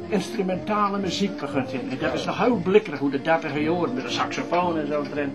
instrumentale muziek begint in. En dat is nog heel blikkerig hoe de 30 jaar met de saxofoon en zo erin.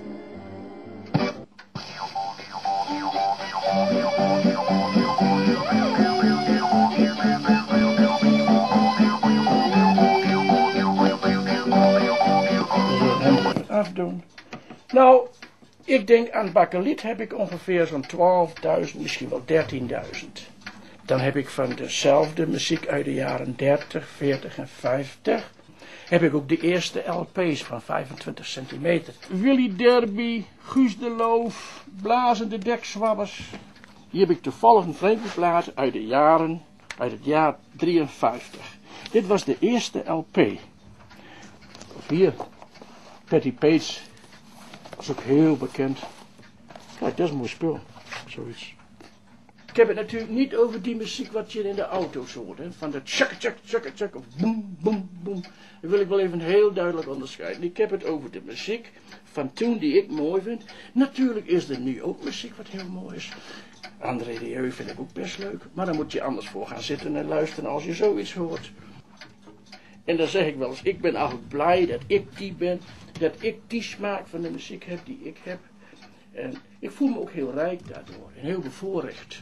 Afdoen. Nou, ik denk aan bakkeliet heb ik ongeveer zo'n 12.000, misschien wel 13.000. Dan heb ik van dezelfde muziek uit de jaren 30, 40 en 50. Heb ik ook de eerste LP's van 25 centimeter. Willy Derby, Guus de Loof, Blazende Dekzwabbers. Hier heb ik toevallig een vreemdeplaat uit het jaar 53. Dit was de eerste LP. Of hier, Patti Page. Dat is ook heel bekend. Kijk, dat is een mooi spul. Zoiets. Ik heb het natuurlijk niet over die muziek wat je in de auto's hoort. Hè? Van de tjak, tjak, tjak, tjak, of boem, boem, boem. Dat wil ik wel even heel duidelijk onderscheiden. Ik heb het over de muziek van toen die ik mooi vind. Natuurlijk is er nu ook muziek wat heel mooi is. André Rieu vind ik ook best leuk. Maar dan moet je anders voor gaan zitten en luisteren als je zoiets hoort. En dan zeg ik wel eens, ik ben eigenlijk blij dat ik die ben. Dat ik die smaak van de muziek heb die ik heb. En ik voel me ook heel rijk daardoor. En heel bevoorrecht.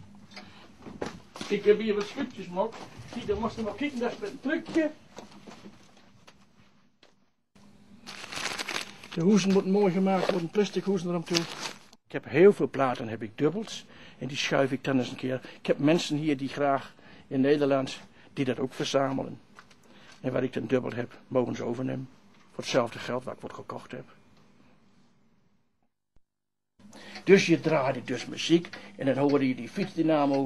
Ik heb hier wat schutjes, Mok. Zie, dan moest je maar kijken, dat is met een trucje. De hoezen moeten mooi gemaakt worden, plastic hoezen eromtoe. Ik heb heel veel platen, heb ik dubbels. En die schuif ik dan eens een keer. Ik heb mensen hier die graag in Nederland, die dat ook verzamelen. En waar ik dan dubbel heb, mogen ze overnemen. Voor hetzelfde geld wat ik wat gekocht heb. Dus je draaide dus muziek en dan hoorde je die fietsdynamo.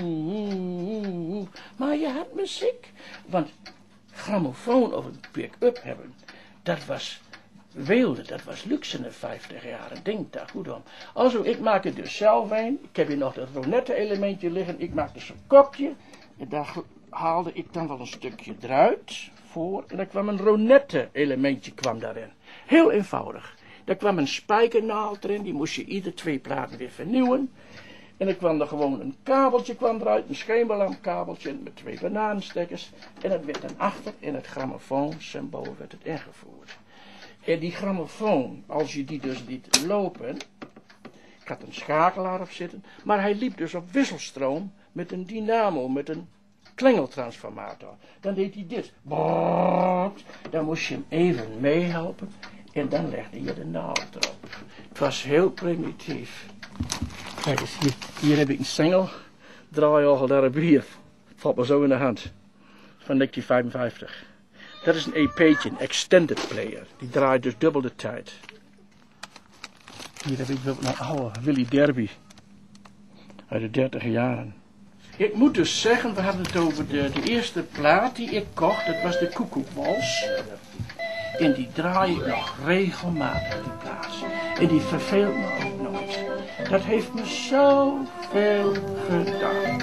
Maar je had muziek. Want grammofoon of een pick-up hebben, dat was weelde, dat was luxe in de 50 jaar. Denk daar goed om. Also, ik maak het dus zelf een. Ik heb hier nog dat ronette elementje liggen. Ik maak dus een kopje. En daar haalde ik dan wel een stukje eruit voor. En dan kwam een ronette elementje kwam daarin. Heel eenvoudig. Daar kwam een spijkernaald erin, die moest je ieder 2 platen weer vernieuwen. En dan kwam er gewoon een kabeltje kwam eruit, een schemerlampkabeltje met 2 bananenstekkers. En dat werd dan achter in het grammofoonsymbool werd het ingevoerd. En die grammofoon, als je die dus liet lopen, ik had een schakelaar op zitten, maar hij liep dus op wisselstroom met een dynamo, met een klingeltransformator. Dan deed hij dit. Dan moest je hem even meehelpen. En dan legde je de naald erop. Het was heel primitief. Kijk eens, hier heb ik een single. Draaiorgel daar hier. Valt me zo in de hand. Van 1955. Dat is een EP'tje, een extended player. Die draait dus dubbel de tijd. Hier heb ik wel een oude Willy Derby. Uit de 30 jaren. Ik moet dus zeggen, we hadden het over de eerste plaat die ik kocht. Dat was de Koekoekwals. En die draai ik nog regelmatig, die plaats. En die verveelt me ook nooit. Dat heeft me zoveel gedaan.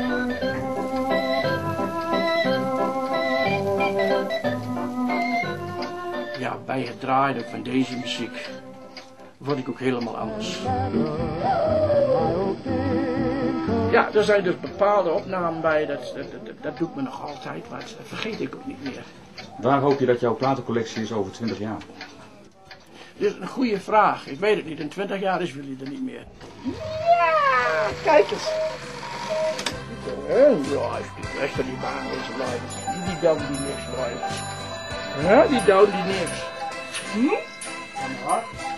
Ja, bij het draaien van deze muziek word ik ook helemaal anders. Ja, er zijn dus bepaalde opnamen bij, dat doet me nog altijd, maar dat vergeet ik ook niet meer. Waar hoop je dat jouw platencollectie is over 20 jaar? Dit is een goede vraag. Ik weet het niet. In 20 jaar is Willy er niet meer. Ja, kijk eens. Ja, ik echt die baan is blijven. Die down die niks blijven. Ja, die down die niks. Ja.